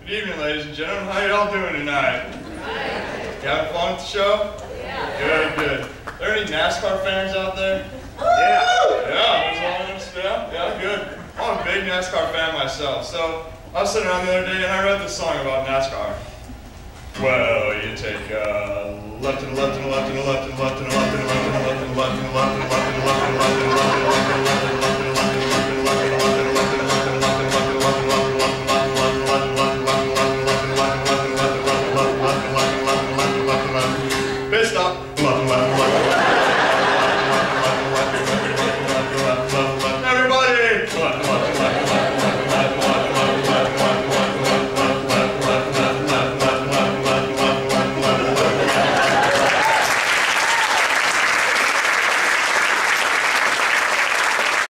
Good evening, ladies and gentlemen. How y'all doing tonight? You having fun at the show? Yeah. Good, good. Are there any NASCAR fans out there? Yeah, yeah, good. I'm a big NASCAR fan myself, so I was sitting around the other day and I read this song about NASCAR. Well, you take left and left and left and left and left and left and left and left and left and left and left and left and left and left and left and